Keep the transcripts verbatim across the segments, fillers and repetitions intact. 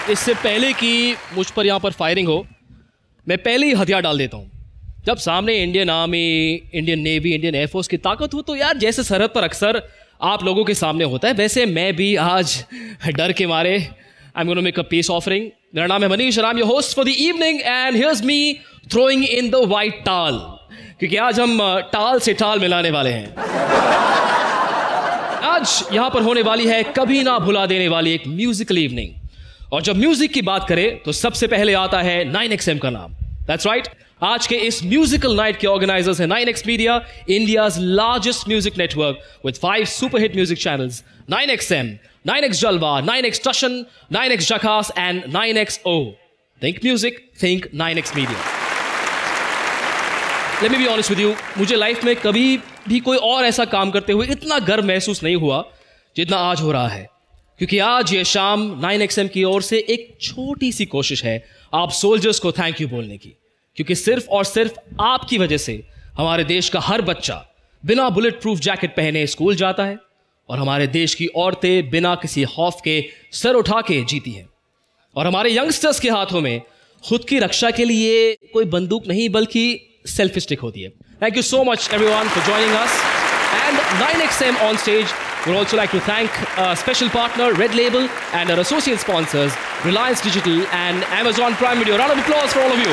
इससे पहले कि मुझ पर यहाँ पर फायरिंग हो, मैं पहले ही हथियार डाल देता हूँ। जब सामने Indian army, Indian navy, Indian air force की ताकत हो तो यार जैसे सरहद पर अक्सर आप लोगों के सामने होता है, वैसे मैं भी आज डर के मारे I am gonna make a peace offering. मेरा नाम है Manish, I am your host for the evening and here's me throwing in the white towel, क्योंकि आज हम टाल से टाल मिलाने वाले हैं। आज यहां पर होने वाली है कभी ना भुला देने वाली एक म्यूजिकल इवनिंग, और जब म्यूजिक की बात करें तो सबसे पहले आता है नाइन एक्स एम का नाम। दैट्स राइट, आज के इस म्यूजिकल नाइट के ऑर्गेनाइजर्स हैं nine X media, India's largest music network with five super hit music channels, nine X M, nine X Jalwa, nine X Darshan, nine X Jhakaas and nine X O. Think music, think nine X media. Let me be honest with you, मुझे life में कभी भी कोई और ऐसा काम करते हुए इतना गर्व महसूस नहीं हुआ जितना आज हो रहा है, क्योंकि आज ये शाम नाइन एक्स एम की ओर से एक छोटी सी कोशिश है आप सोल्जर्स को थैंक यू बोलने की, क्योंकि सिर्फ और सिर्फ आपकी वजह से हमारे देश का हर बच्चा बिना बुलेट प्रूफ जैकेट पहने स्कूल जाता है, और हमारे देश की औरतें बिना किसी खौफ के सर उठा के जीती हैं, और हमारे यंगस्टर्स के हाथों में खुद की रक्षा के लिए कोई बंदूक नहीं बल्कि सेल्फी स्टिक होती है। Thank you so much everyone for joining us, and nine X M on stage. We'd also like to thank our special partner Red Label and our associate sponsors Reliance Digital and Amazon Prime Video. Round of applause for all of you.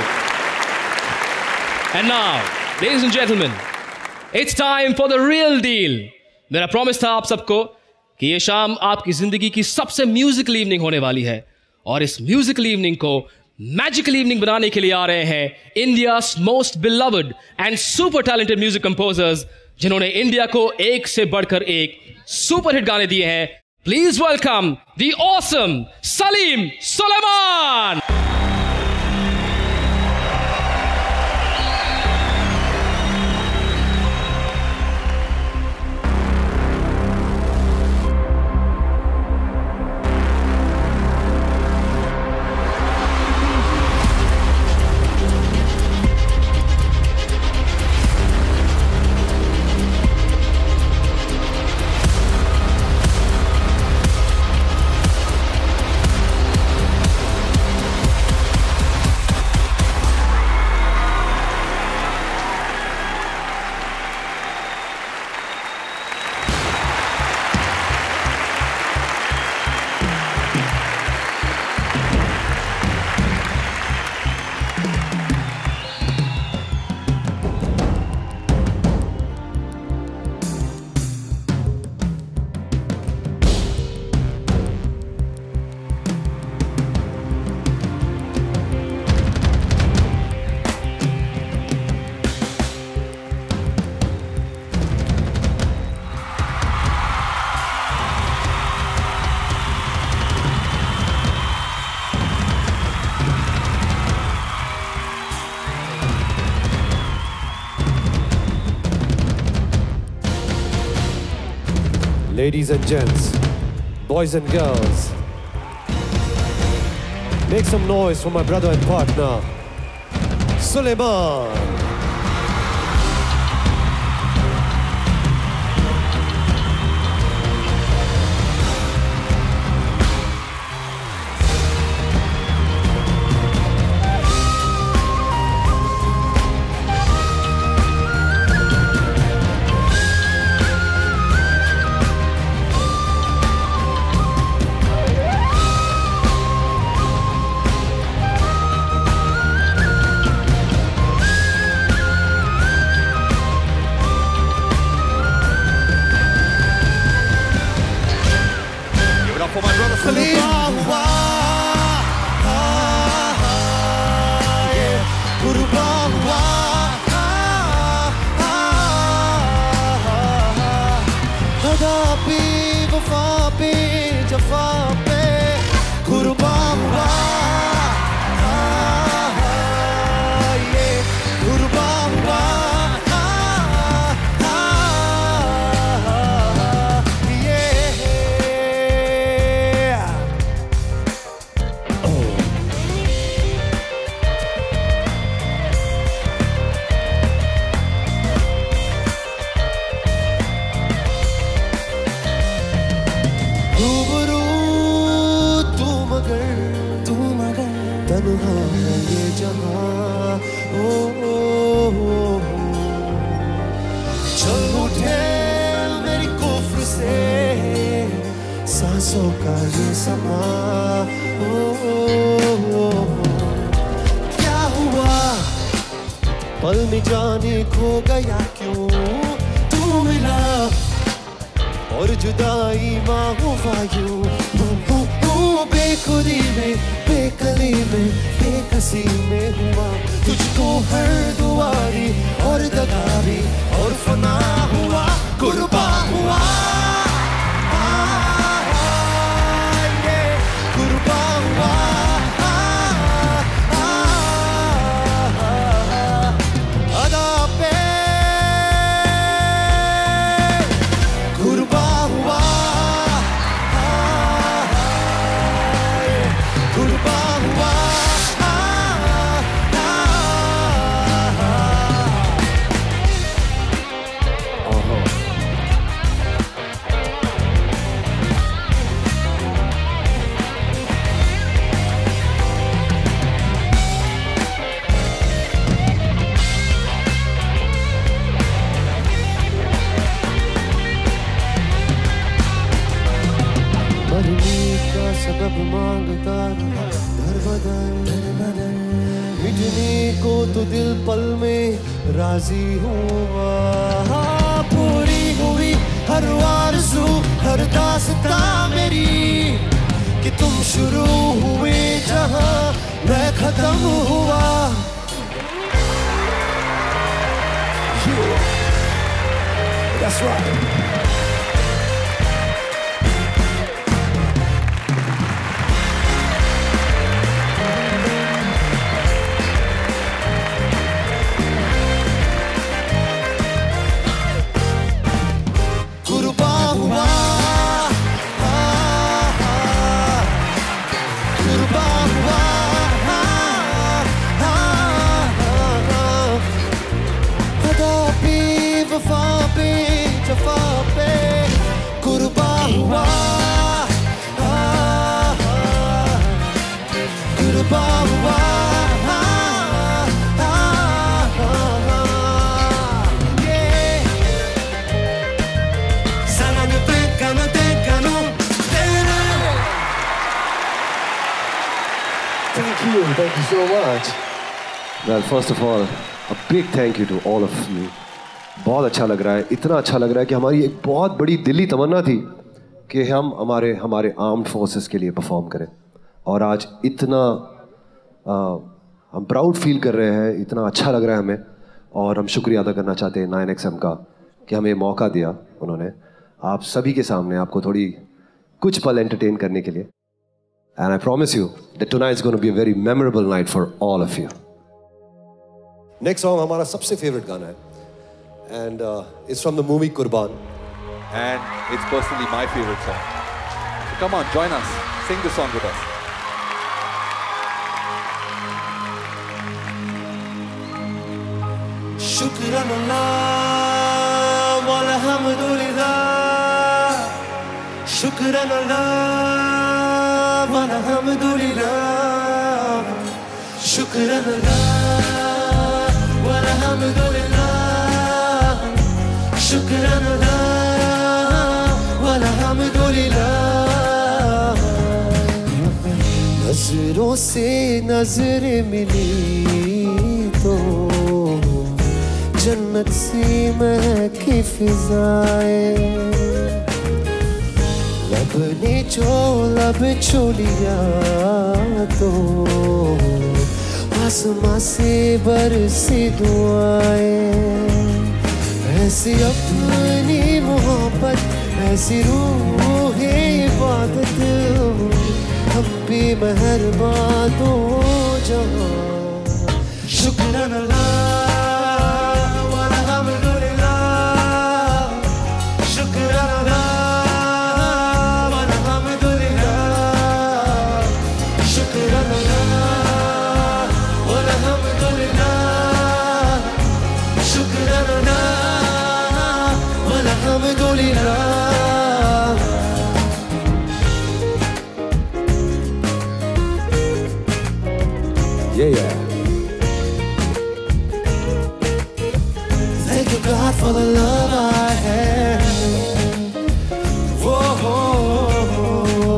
And now, ladies and gentlemen, it's time for the real deal. मेरा promise था आप सबको कि ये शाम आपकी जिंदगी की सबसे म्यूजिकल इवनिंग होने वाली है, और इस म्यूजिकल इवनिंग को मैजिकल इवनिंग बनाने के लिए आ रहे हैं India's most beloved and super talented music composers, जिन्होंने इंडिया को एक से बढ़कर एक सुपर हिट गाने दिए हैं। Please welcome the awesome Salim Sulaiman. Ladies and gents, boys and girls, make some noise for my brother and partner, Sulaiman. बरसों का ये समा, ओ, ओ, ओ, ओ, क्या हुआ पल में जाने खो गया क्यों तू मिला और जुदाई माँ हुआ यूं, बेखुदी में बेकली में बेकसी में हुआ तुझको हर दुआरी और दगा भी और फना हुआ कुर्बान हुआ, ये कुर्बान हुआ, अदा पे कुर्बान हुआ, कुर्बान हुआ, सबब मांगता रहा दर बदर, मिटने को तो दिल पल में राजी हुआ, पूरी हुई हर आरज़ू हर दास्तां मेरी कि तुम शुरू हुए जहां मैं खत्म हुआ, yeah. That's right. Thank you so much. Well, first of all, a big thank you to all of you. बहुत अच्छा लग रहा है, इतना अच्छा लग रहा है कि हमारी एक बहुत बड़ी दिली तमन्ना थी कि हम हमारे हमारे आर्म्ड फोर्सेस के लिए परफॉर्म करें, और आज इतना आ, हम प्राउड फील कर रहे हैं, इतना अच्छा लग रहा है हमें, और हम शुक्रिया अदा करना चाहते हैं नाइन एक्स एम का कि हमें मौका दिया उन्होंने आप सभी के सामने आपको थोड़ी कुछ पल एंटरटेन करने के लिए. And I promise you that tonight is going to be a very memorable night for all of you. Next song हमारा सबसे favorite गाना है, and uh, it's from the movie Kurbaan. And it's personally my favorite song. So come on, join us. Sing the song with us. Shukran Allah walhamdulillah, Shukran Allah walhamdulillah, Shukran Allah walhamdulillah, Shukran Allah walhamdulillah. नजरों से नजर मिली तो जन्नत सी महकी फिजाएं, लब ने जो लब छू लिया तो आसमां से बरसी दुआएं, ऐसी अपनी मोहब्बत ऐसी रूह इबादत, हम पे मेहरबान दो जहां. शुक्रान अल्लाह Yeah, yeah. Thank you God for the love I have. Whoa,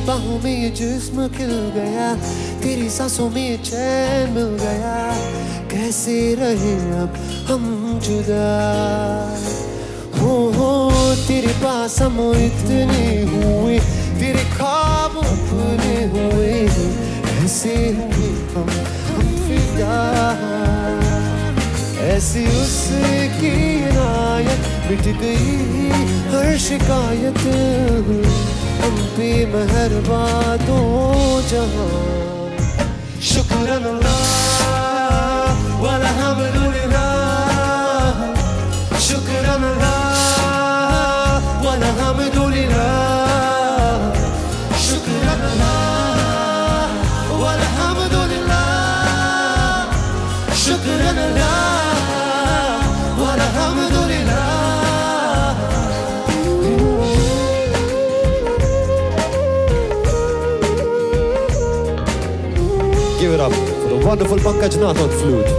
बाहों में ये जिस्म खिल गया, तेरी सांसों में ये चैन मिल गया, कैसे रहे अब हम जुदा। हो हो तेरे पास हम इतने हुए, तेरे ख्वाब अपने हुए, ऐसे हुए हम हम फिदा। ऐसी उसकी इनायत मिट गई हर शिकायत, हम पे मेहरबान दो जहां। शुक्रान अल्लाह वल्हम्दुलिल्लाह, शुक्रान अल्लाह वल्हम्दुलिल्लाह, शुक्रान अल्लाह वल्हम्दुलिल्लाह, शुक्रान अल्लाह वल्हम्दुलिल्लाह। Give it up for the wonderful Pankaj Nath on flute.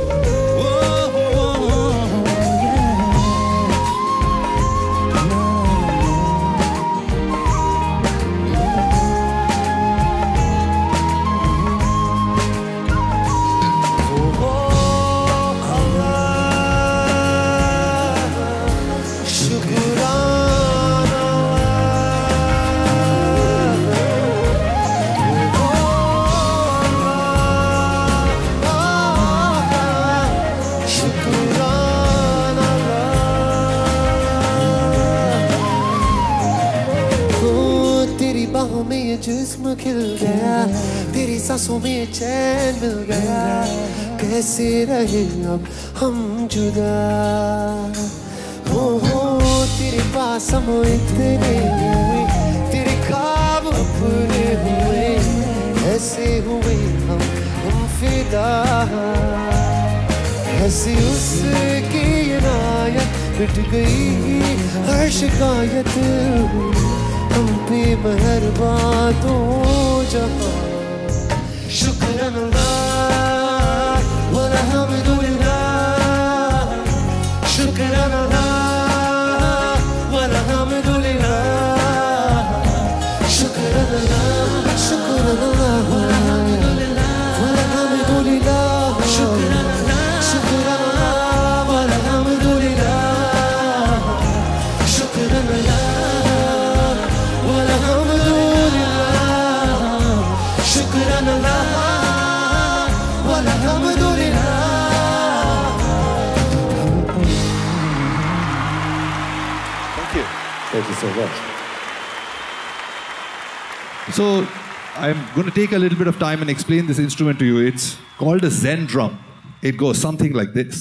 जिस्म खिल गया, तेरी सांसों में चैन मिल गया, कैसे रहे अब हम जुदा। हो हो तेरे पास हम इतने हुए, तेरे ख्वाब अपने हुए, ऐसे हुए हम हम फिदा। ऐसी उसकी इनायत मिट गई हर शिकायत, हम पे मेहरबान दो जहां। शुक्रान अल्लाह वल्हम्दुलिल्लाह, शुक्रान अल्लाह वल्हम्दुलिल्लाह, शुक्रान अल्लाह, शुक्रान अल्लाह वल्हम्दुलिल्लाह, शुक्रान अल्लाह, शुक्रान अल्लाह वल्हम्दुलिल्लाह, शुक्रान अल्लाह। शुक्रान अल्लाह वल्हम्दुलिल्लाह। Thank you. Thank you so much. So, I'm going to take a little bit of time and explain this instrument to you. It's called a Zen drum. It goes something like this.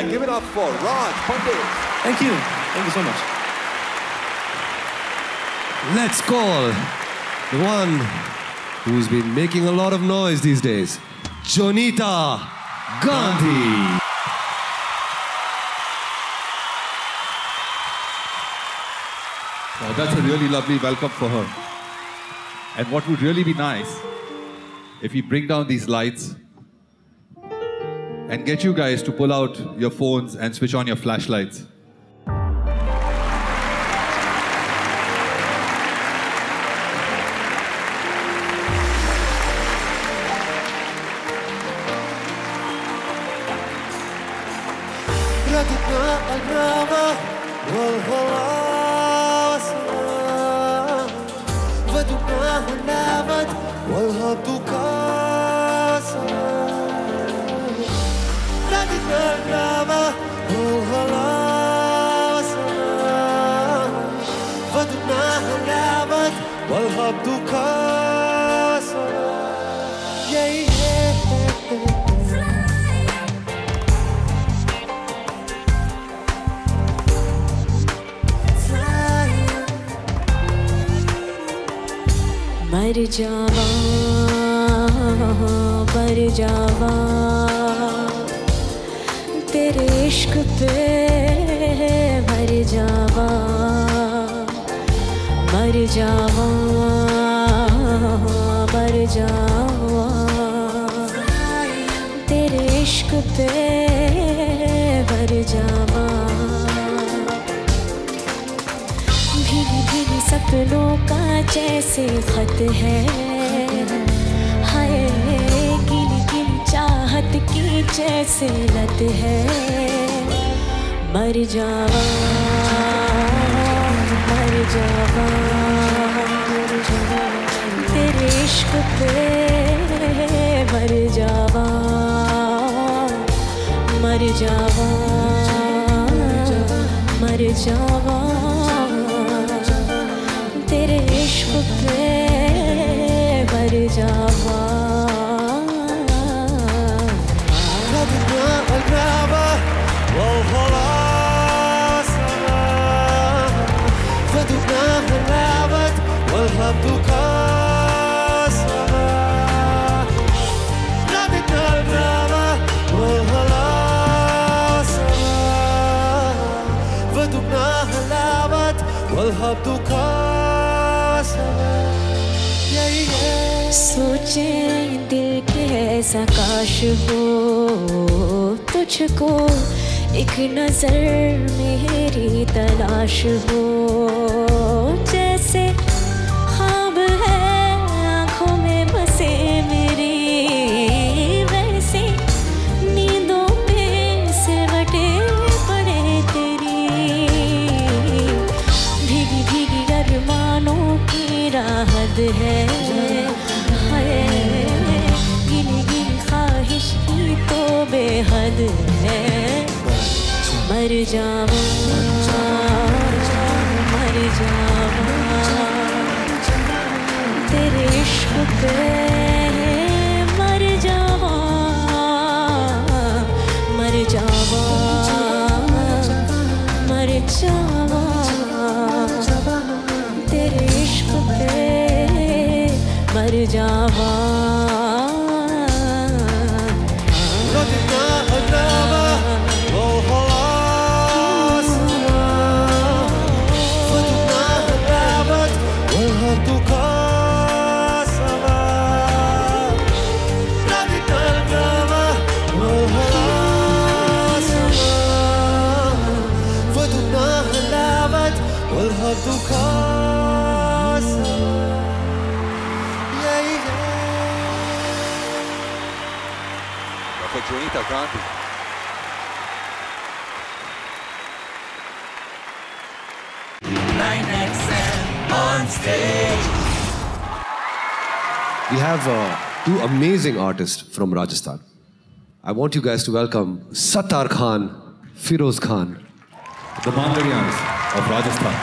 Yeah, give it up for Raj Pandit. Thank you. Thank you so much. Let's call the one who's been making a lot of noise these days, Jonita Gandhi. Oh, that's a really lovely welcome for her. And what would really be nice if we bring down these lights and get you guys to pull out your phones and switch on your flashlights. मर जावा मर जावा तेरे इश्क पे मर जावा मर जावा मर जावा तेरे इश्क पे मर जावा भीगी भीगी सपनों का जैसे खत है हाय गिली गिली चाहत की जैसे लत है मर जावा मर जावा तेरे इश्क पे मर जावा मर जावा मर जावा तेरे इश्क पे मर जावा सोचे दिल के ऐसा काश हो तुझको एक नजर मेरी तलाश हो जैसे ख्वाब है आँखों में बसे मेरी वैसे नींदों में सिमटे पड़े तेरी भीगी भीगी अरमानों की राहत है गिली गिली ख्वाहिश की तो बेहद है मर जावा मर जावा तेरे इश्क पे मर जावा मर जावा मर जावा तेरे इश्क पे मर जावा For Jonita Gandhi. nine X M on stage. We have uh, two amazing artists from Rajasthan. I want you guys to welcome Sattar Khan, Firoz Khan, The Manganiyars of Rajasthan.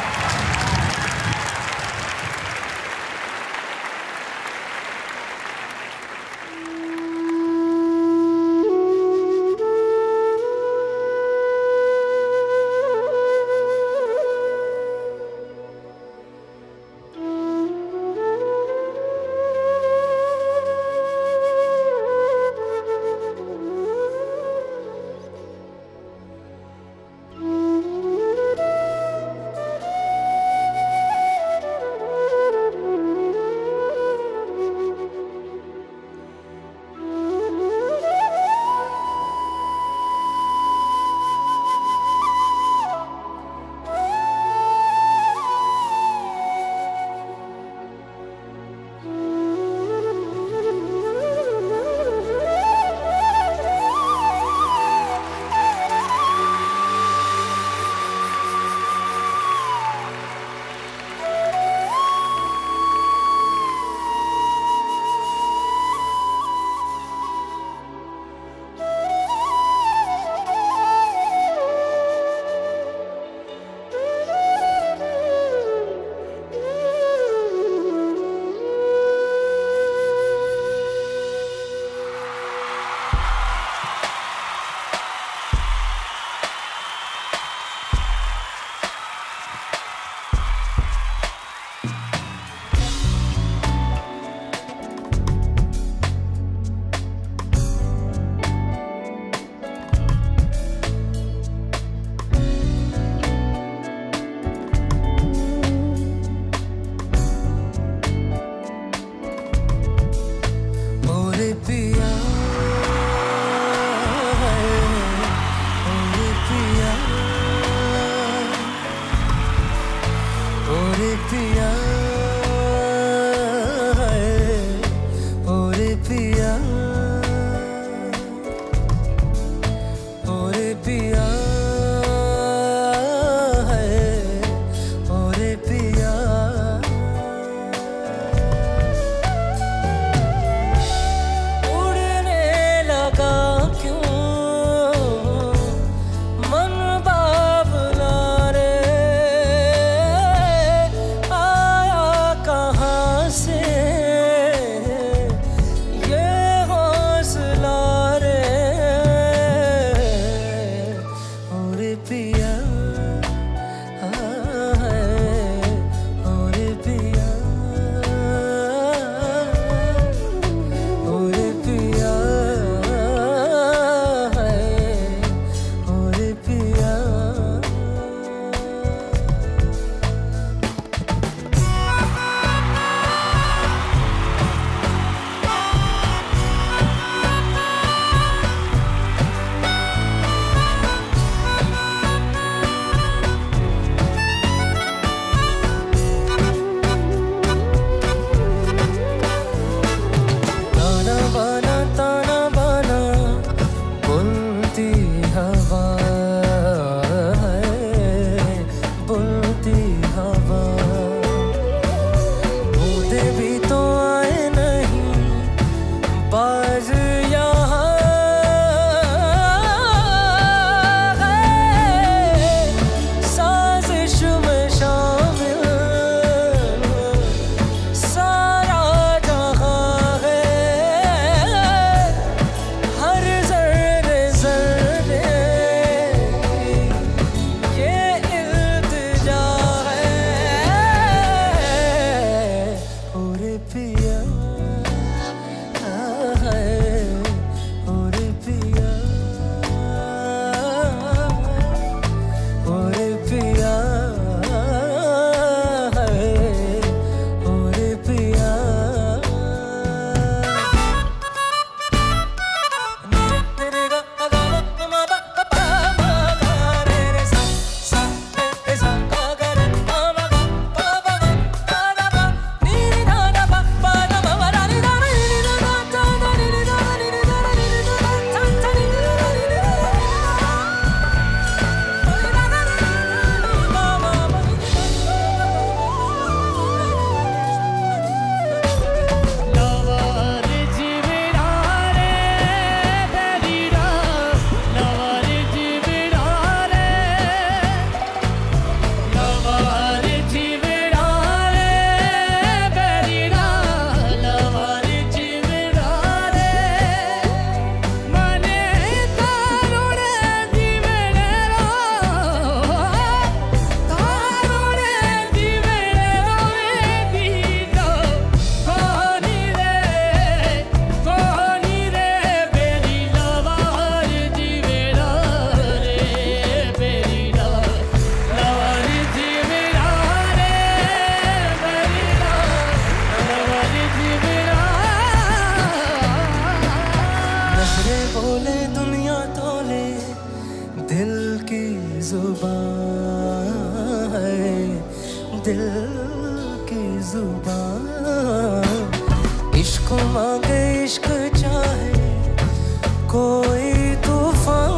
जुबान है, दिल की जुबान। इश्क मांगे इश्क चाहे कोई तूफान,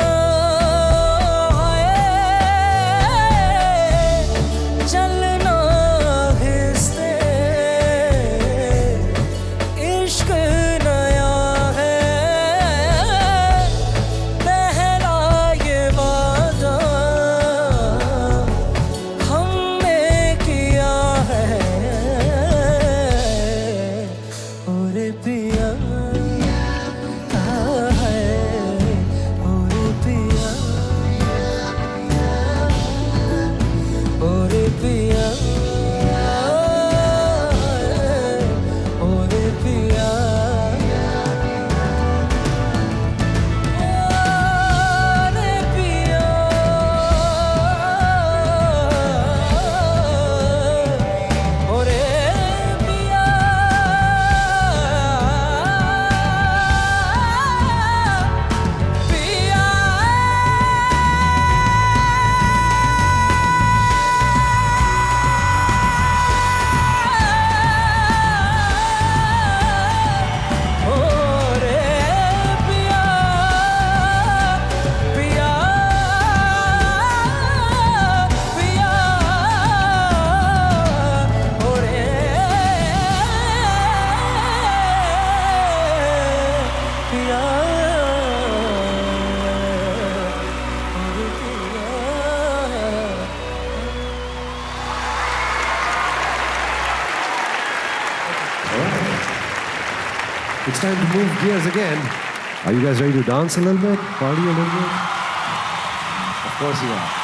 It's time to move gears again. Are you guys ready to dance a little bit? Party a little bit? Of course you are.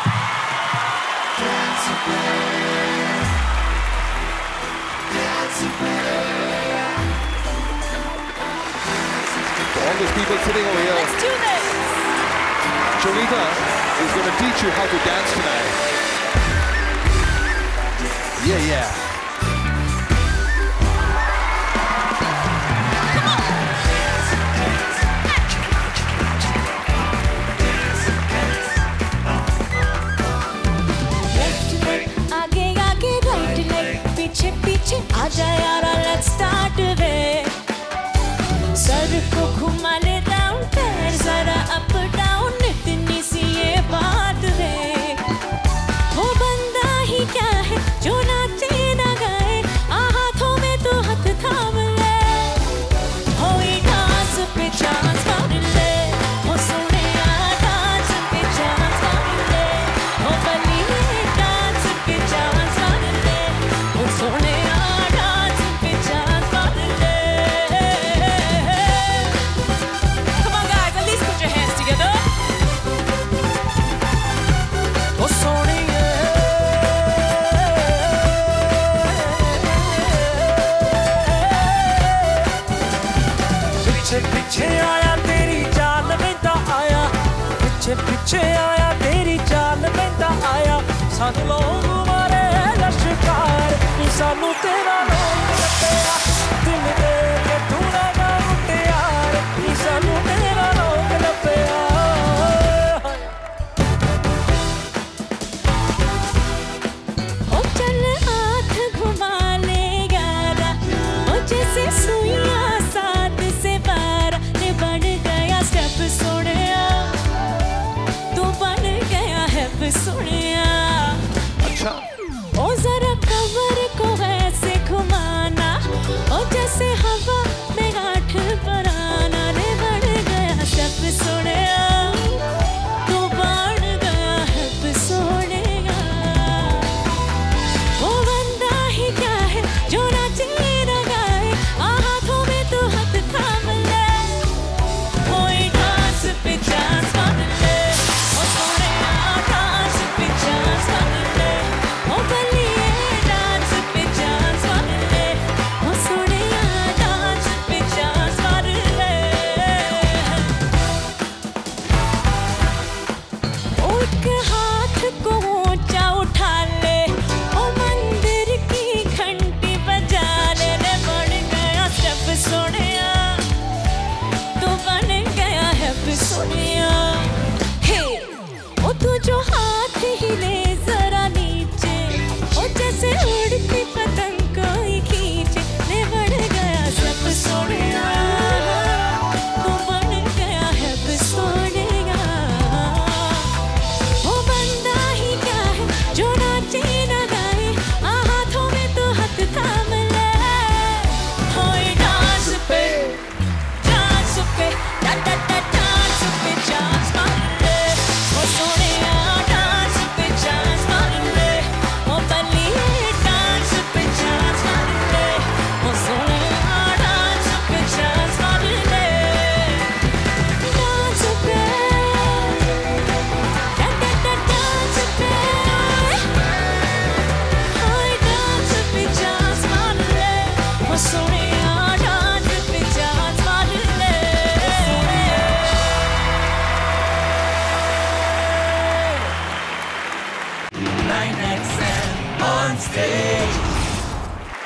All those people sitting over here. Let's do this. Jonita is going to teach you how to dance tonight. Yeah, yeah. पीछे पीछे आजा यारा, let's start रे। Sir को घुमा ले down, पैर जरा up down, इतनी सी ये बात रे। वो बंदा ही क्या है जो नाचे ना गाए, हाथों में तो हाथ थाम ले। हो ये डांस पे चांस मार ले, हो सोने डांस पे चांस मार ले, हो बली डांस पे चांस मार ले, हो सोने डांस पे चांस मार ले। Come on guys, at least put your hands together. हो सोने पीछे पीछे आया तेरी चाल में ता आया, पीछे पीछे आया तेरी चाल में ता आया। सानू लोग मारे लश्कार, सानू तेरा लोग लपया, दिल दे के तू ना गा उठे यार, सानू तेरा लोग लपया। ओ चल हाथ घुमा ले यारा, ओ जैसे सुइयां साथ से बारा, ने बन गया स्टेप सोनिया, तू बन गया है सोनिया। अच्छा। ओ जरा कमर को ऐसे घुमाना, ओ जैसे हवा में गांठ बनाना, ने बन गया स्टेप सोनिया, तू बन गया है सोनिया। वो बंदा ही क्या है जो नाचे ना गाए, हाथों में तो हाथ थाम ले। कोई डांस पे चांस मार ले, ओ सोनिया डांस पे चांस मार ले, ओ बलिए डांस पे चांस मार ले, ओ सोनिया डांस पे चांस मार ले। ओ एक हाथ को ऊंचा उठा ले, ओ मंदिर की घंटी बजा ले, ने बन गया स्टेप सोनिया, तू बन गया है सोनिया। हे ओ तू जो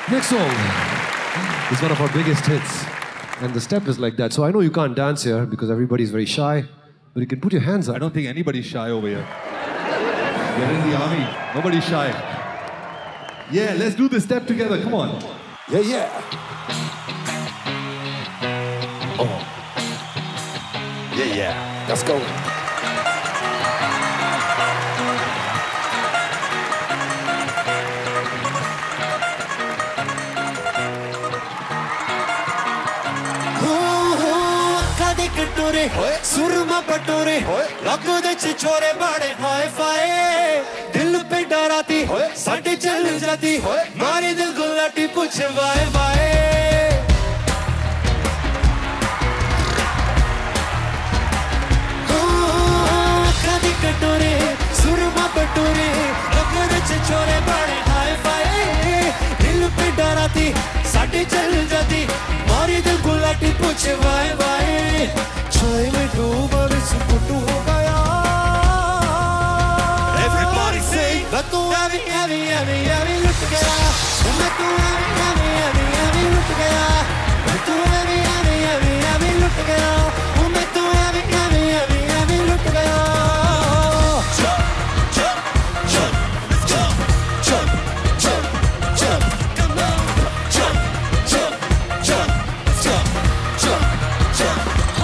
Next song is one of our biggest hits. And the step is like that. So I know you can't dance here because everybody's very shy, but you can put your hands up. I don't think anybody's shy over here. You're in the army. Nobody's shy. Yeah, let's do the step together. Come on. Yeah, yeah. Oh. Yeah, yeah. Let's go. कटोरे सुरमा पटोरे लगो दे छिछोरे बड़े हाय फाय दिल पे डराती साडे चल जाती मारे दिल गुलाटी पूछ वाए वाए कदी कटोरे सुरमा पटोरे लगो दे छिछोरे बड़े हाय फाय दिल पे डराती साडे चल जाती मारे दिल गुलाटी पूछ वाए वाए छाए में डूबा विस्फोट हो गया Everybody say मैं तो heavy heavy heavy heavy लुट गया मैं तो heavy heavy heavy heavy लुट गया मैं तो heavy heavy heavy heavy लुट गया मैं तो heavy heavy heavy heavy लुट गया Jump jump jump jump jump jump jump come on jump jump jump jump jump jump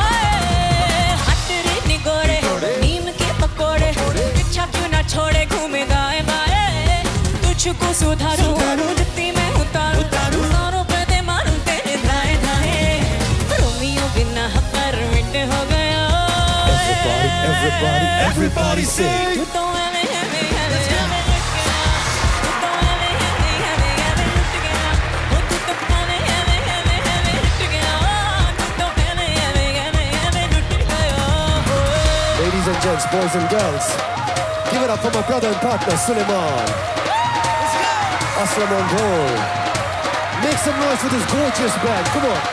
छोड़े घूमे गाए बाए तुझको सुधारू जितनी मैं उतारू सारों पे दे मारूं तेरे धाए धाए रोमियो बिना पर मिट हो गया Everybody, everybody, everybody say तू तो हमें हमें हमें हमें लुट गया तू तो हमें हमें हमें हमें लुट गया वो तू तो हमें हमें हमें हमें लुट गया तू तो हमें हमें हमें हमें लुट गया Ladies and gents, boys and girls, give it up for my brother and partner, Sulaiman. Aslam on goal. Make some noise for this gorgeous band. Come on.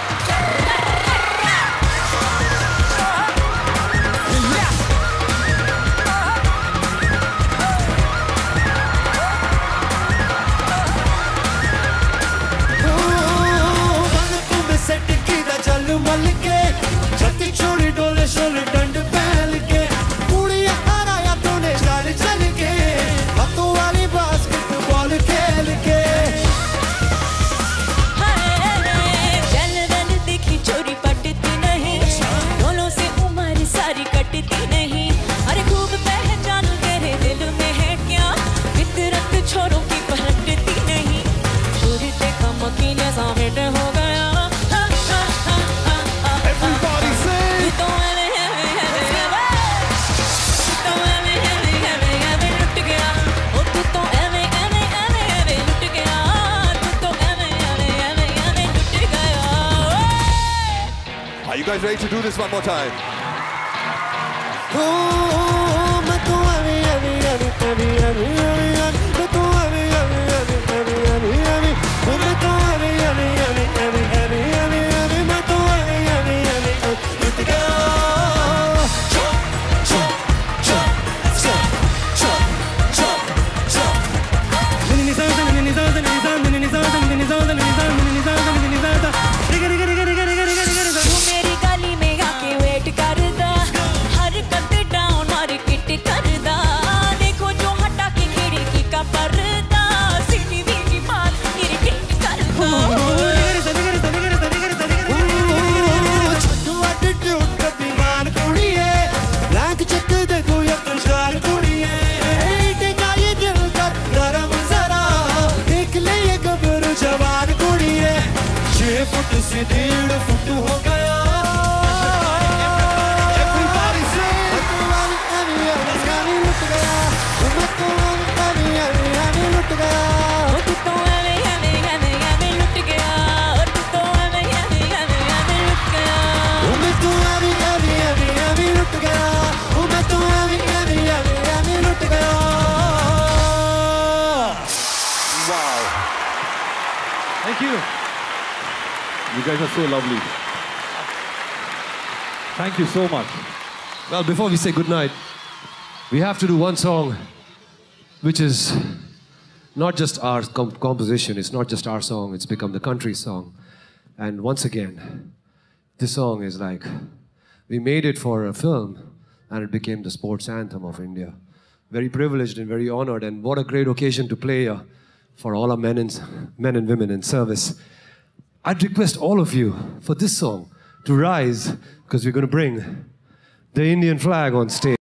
You guys ready to do this one more time? You guys are so lovely. Thank you so much. Well, before we say goodnight, we have to do one song which is not just our com- composition, it's not just our song, it's become the country song. And once again, this song is like, we made it for a film and it became the sports anthem of India. Very privileged and very honored, and what a great occasion to play uh, for all our men and, men and women in service. I'd request all of you for this song to rise, because we're going to bring the Indian flag on stage.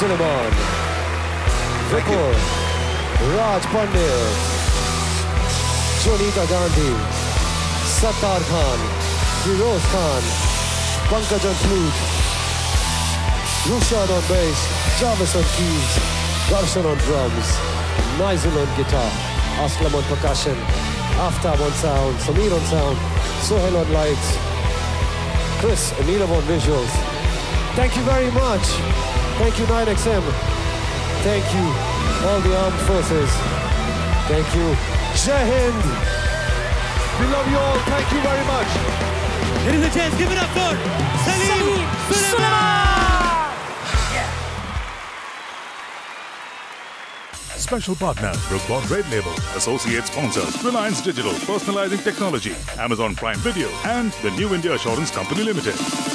Sulaiman, Vipul, Raj Pandit, Jonita Gandhi, Sattar Khan, Firoz Khan, Pankaj on flute, Rushan on bass, Jarvis on keys, Darshan on drums, Nizul on guitar, Aslam on percussion, Aftab on sound, Sameer on sound, Sohail on lights, Chris and Neelam on visuals. Thank you very much. Thank you nine X M. Thank you all the armed forces. Thank you. Jai Hind. We love you all. Thank you very much. Ladies and gents, give it up for Salim Sulaiman! Special partner, Kurbaan Red Label, associate sponsors, Reliance Digital, personalizing technology, Amazon Prime Video, and the New India Assurance Company Limited.